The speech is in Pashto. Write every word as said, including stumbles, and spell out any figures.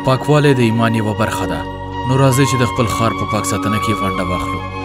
پاکوالی د ایمان یوه برخه ده. نو راځئ چې د خپل ښار په پاک ساتنه کې ونډه واخلو.